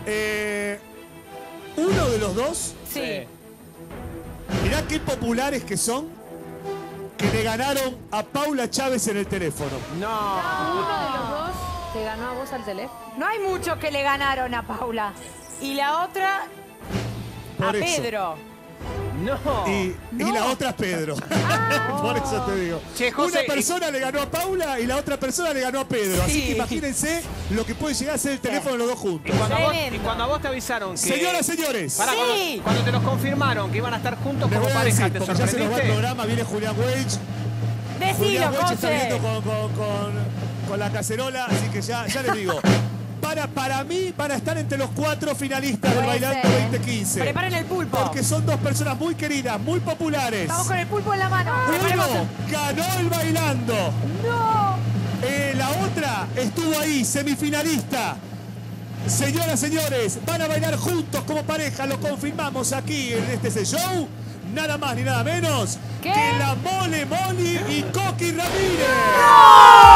Uno de los dos, Sí. mirá qué populares que son, que le ganaron a Paula Chávez en el teléfono. No. Uno de los dos te ganó a vos al teléfono. No hay muchos que le ganaron a Paula. Y la otra Por a eso. Pedro. No. Y la otra es Pedro. Por eso te digo. Che, José, Una persona le ganó a Paula y la otra persona le ganó a Pedro. Así Sí. que imagínense lo que puede llegar a ser el teléfono de los dos juntos. Y Tremendo. cuando a vos te avisaron que... Señoras, señores. Pará, Sí. cuando te los confirmaron que iban a estar juntos Les como voy a pareja, decir, ¿te porque ya se nos va el sorprendiste? programa, viene Julián Weich. Decilo, Julián Weich está José. viendo con la cacerola, así que ya les digo. Para mí van a estar entre los 4 finalistas del Puede Bailando ser, ¿eh? 2015. Preparen el pulpo. Porque son dos personas muy queridas, muy populares. Estamos con el pulpo en la mano. Preparemos Uno ganó el Bailando. ¡No! La otra estuvo ahí, semifinalista. Señoras, señores, van a bailar juntos como pareja, lo confirmamos aquí en este show. Nada más ni nada menos ¿Qué? que la Mole Moli y Coqui Ramírez. ¡No!